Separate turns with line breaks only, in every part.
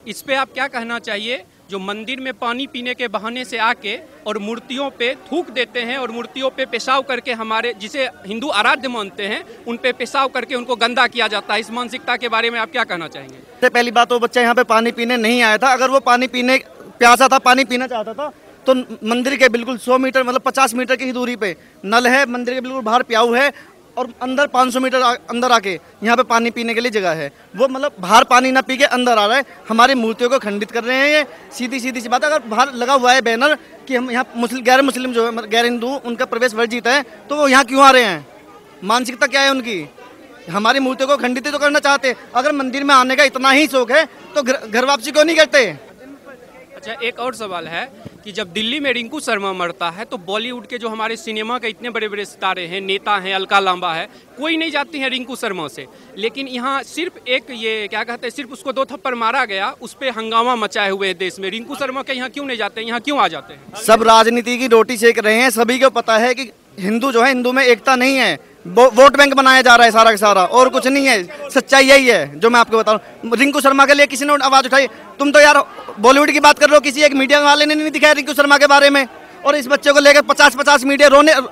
इस पे आप क्या कहना चाहिए? जो मंदिर में पानी पीने के बहाने से आके और मूर्तियों पे थूक देते हैं और मूर्तियों पे पेशाब करके, हमारे जिसे हिंदू आराध्य मानते हैं उन पे पेशाब करके उनको गंदा किया जाता है, इस मानसिकता के बारे में आप क्या कहना चाहेंगे?
सबसे पहली बात, वो बच्चा यहाँ पे पानी पीने नहीं आया था। अगर वो पानी पीने प्यासा था, पानी पीना चाहता था, तो मंदिर के बिल्कुल 100 मीटर मतलब 50 मीटर की ही दूरी पे नल है, मंदिर के बिल्कुल बाहर प्याऊ है और अंदर 500 मीटर अंदर आके यहाँ पे पानी पीने के लिए जगह है। वो मतलब बाहर पानी ना पी के अंदर आ रहा है, हमारी मूर्तियों को खंडित कर रहे हैं। ये सीधी सी बात है। अगर बाहर लगा हुआ है बैनर कि हम यहाँ गैर मुस्लिम जो है, गैर हिंदू, उनका प्रवेश वर्जित है, तो वो यहाँ क्यों आ रहे हैं? मानसिकता क्या है उनकी? हमारी मूर्तियों को खंडित तो करना चाहते। अगर मंदिर में आने का इतना ही शौक है तो घर वापसी क्यों नहीं करते?
अच्छा, एक और सवाल है कि जब दिल्ली में रिंकू शर्मा मरता है तो बॉलीवुड के जो हमारे सिनेमा के इतने बड़े बड़े सितारे हैं, नेता हैं, अलका लांबा है, कोई नहीं जाती है रिंकू शर्मा से। लेकिन यहाँ सिर्फ एक ये क्या कहते हैं, सिर्फ उसको 2 थप्पड़ मारा गया, उस पर हंगामा मचाए हुए देश में। रिंकू शर्मा के यहाँ क्यों नहीं जाते हैं? यहाँ क्यों आ जाते हैं?
सब राजनीति की रोटी सेक रहे हैं। सभी को पता है कि हिंदू जो है, हिंदू में एकता नहीं है, वोट बैंक बनाया जा रहा है सारा का सारा, और कुछ नहीं है। सच्चाई यही है जो मैं आपको बता रहा हूँ। रिंकू शर्मा के लिए किसी ने आवाज उठाई? तुम तो यार बॉलीवुड की बात कर रहे हो, किसी एक मीडिया वाले ने नहीं दिखाया रिंकू शर्मा के बारे में। और इस बच्चे को लेकर 50 मीडिया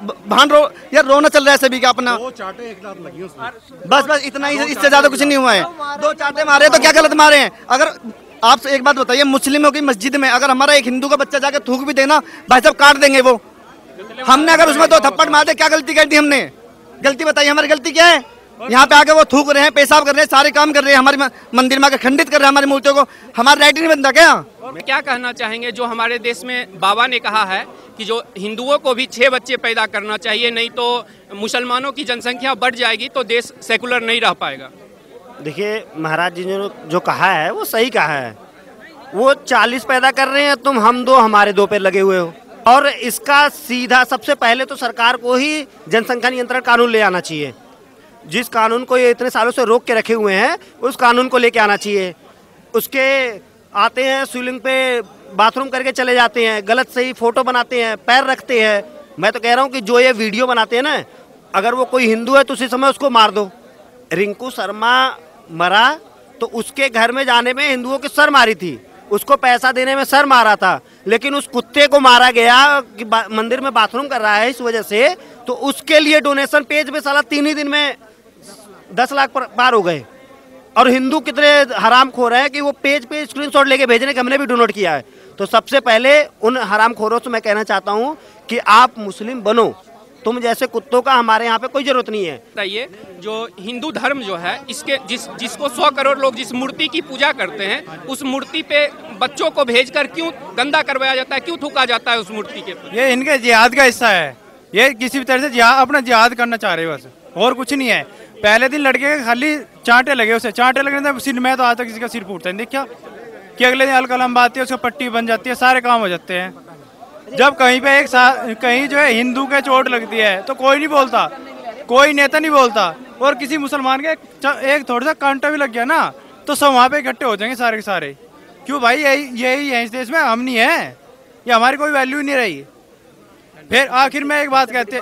रोना चल रहा है सभी का अपना।
2 चाटे एक साथ लगी उसमें।
बस इतना ही, इससे ज्यादा कुछ नहीं हुआ है। 2 चाटे मारे तो क्या गलत मारे हैं? अगर आपसे एक बात बताइए, मुस्लिमों की मस्जिद में अगर हमारा एक हिंदू का बच्चा जाकर थूक भी देना, भाई साहब काट देंगे वो। हमने अगर उसमें 2 थप्पड़ मार दे, क्या गलती कर दी हमने? गलती बताइए, हमारी गलती क्या है? यहाँ पे आके वो थूक रहे हैं, पेशाब कर रहे हैं, सारे काम कर रहे हैं, हमारी मंदिर में आके खंडित कर रहे हैं हमारी मूर्तियों को। हमारा राइट नहीं बनता क्या?
क्या कहना चाहेंगे, जो हमारे देश में बाबा ने कहा है कि जो हिंदुओं को भी 6 बच्चे पैदा करना चाहिए, नहीं तो मुसलमानों की जनसंख्या बढ़ जाएगी तो देश सेकुलर नहीं रह पाएगा?
देखिए, महाराज जी ने जो कहा है वो सही कहा है। वो 40 पैदा कर रहे हैं, तुम हम 2 हमारे 2 पे लगे हुए हो। और इसका सीधा सबसे पहले तो सरकार को ही जनसंख्या नियंत्रण कानून ले आना चाहिए। जिस कानून को ये इतने सालों से रोक के रखे हुए हैं, उस कानून को लेके आना चाहिए। उसके आते हैं स्विमिंग पे बाथरूम करके चले जाते हैं, गलत सही फोटो बनाते हैं, पैर रखते हैं। मैं तो कह रहा हूँ कि जो ये वीडियो बनाते हैं ना, अगर वो कोई हिंदू है तो उसी समय उसको मार दो। रिंकू शर्मा मरा तो उसके घर में जाने में हिंदुओं की सर मारी थी, उसको पैसा देने में सर मारा था, लेकिन उस कुत्ते को मारा गया कि मंदिर में बाथरूम कर रहा है इस वजह से, तो उसके लिए डोनेशन पेज पे साला 3 ही दिन में 10 लाख पार हो गए। और हिंदू कितने हरामखोर हैं कि वो पेज पे स्क्रीनशॉट लेके भेजने के हमने भी डोनेट किया है। तो सबसे पहले उन हरामखोरों से मैं कहना चाहता हूँ कि आप मुस्लिम बनो, तुम जैसे कुत्तों का हमारे यहाँ पे कोई जरूरत नहीं है।
बताइए, जो हिंदू धर्म जो है, इसके जिसको 100 करोड़ लोग जिस मूर्ति की पूजा करते हैं, उस मूर्ति पे बच्चों को भेजकर क्यों गंदा करवाया जाता है, क्यों थूका जाता है उस मूर्ति के?
ये इनके जिहाद का हिस्सा है। ये किसी भी तरह से अपना जिहाद करना चाह रहे हैं बस, और कुछ नहीं है। पहले दिन लड़के के खाली चांटे लगे, उसे चांटे लगने से सिर में तो आज तक किसी का सिर फूटता है। देखा कि अगले दिन अलका लंबा आती है, उसको पट्टी बन जाती है, सारे काम हो जाते हैं। जब कहीं पे कहीं जो है हिंदू के चोट लगती है तो कोई नहीं बोलता, कोई नेता नहीं बोलता। और किसी मुसलमान के एक थोड़ा सा कांटा भी लग गया ना तो सब वहाँ पे इकट्ठे हो जाएंगे सारे के सारे। क्यों भाई? यही है इस देश में, हम नहीं है, ये हमारी कोई वैल्यू नहीं रही। फिर आखिर में एक बात कहते,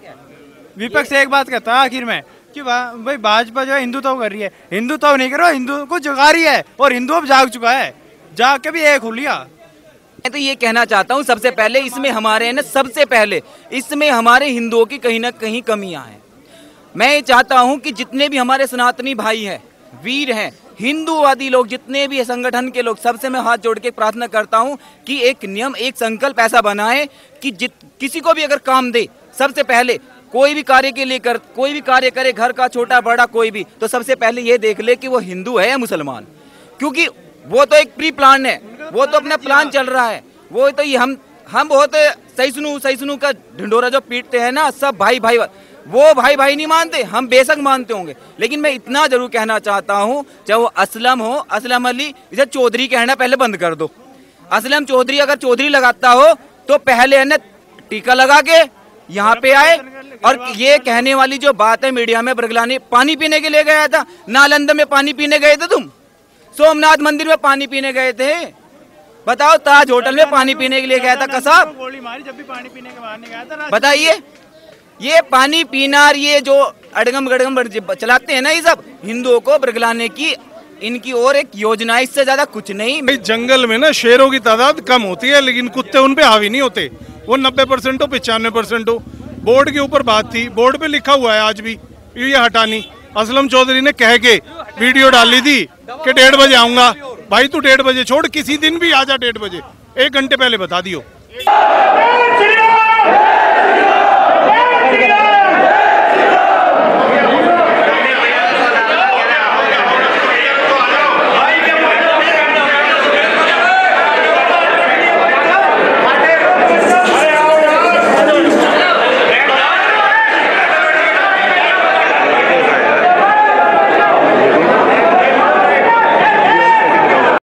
विपक्ष एक बात कहता है आखिर में कि भाई भाजपा जो है हिंदुत्व कर रही है। हिंदुत्व नहीं करो, हिंदू को जगा रही है, और हिंदू अब जाग चुका है, जाग के भी एक हो लिया।
मैं तो ये कहना चाहता हूँ, सबसे पहले इसमें हमारे ना, सबसे पहले इसमें हमारे हिंदुओं की कहीं ना कहीं कमियां हैं। मैं ये चाहता हूँ कि जितने भी हमारे सनातनी भाई हैं, वीर हैं, हिंदूवादी लोग, जितने भी संगठन के लोग, सबसे मैं हाथ जोड़ के प्रार्थना करता हूँ कि एक नियम, एक संकल्प ऐसा बनाए कि किसी को भी अगर काम दे, सबसे पहले कोई भी कार्य के लिए कोई भी कार्य करे, घर का छोटा बड़ा कोई भी, तो सबसे पहले ये देख ले कि वो हिंदू है या मुसलमान। क्योंकि वो तो एक प्री प्लान है, वो तो अपना प्लान चल रहा है। वो तो ये हम बहुत सहिष्णु का ढिंडोरा जो पीटते हैं ना, सब भाई भाई, वो भाई भाई नहीं मानते, हम बेशक मानते होंगे। लेकिन मैं इतना जरूर कहना चाहता हूँ, चाहे वो असलम हो, असलम अली, इसे चौधरी कहना पहले बंद कर दो। असलम चौधरी अगर चौधरी लगाता हो तो पहले है ना टीका लगा के यहाँ पे आए। और ये कहने वाली जो बात है मीडिया में, बरगलानी पानी पीने के लिए गया था, नालंदा में पानी पीने गए थे, तुम सोमनाथ मंदिर में पानी पीने गए थे, बताओ ताज होटल में पानी पीने के लिए गया था कसाब,
गोली मारी जब भी पानी पीने के बाहर नहीं गया था।
बताइए, ये पानी पीना, ये जो अड़गम गड़गम चलाते हैं ना, ये सब हिंदुओं को बरगलाने की इनकी और एक योजना, इससे ज्यादा कुछ नहीं।
भाई जंगल में ना शेरों की तादाद कम होती है, लेकिन कुत्ते उन पे हावी नहीं होते। वो 90% हो 95% हो। बोर्ड के ऊपर बात थी, बोर्ड पे लिखा हुआ है आज भी, ये हटानी। असलम चौधरी ने कह के वीडियो डाली थी कि 1:30 बजे आऊंगा। भाई तू 1:30 बजे छोड़, किसी दिन भी आजा 1:30 बजे, 1 घंटे पहले बता दियो।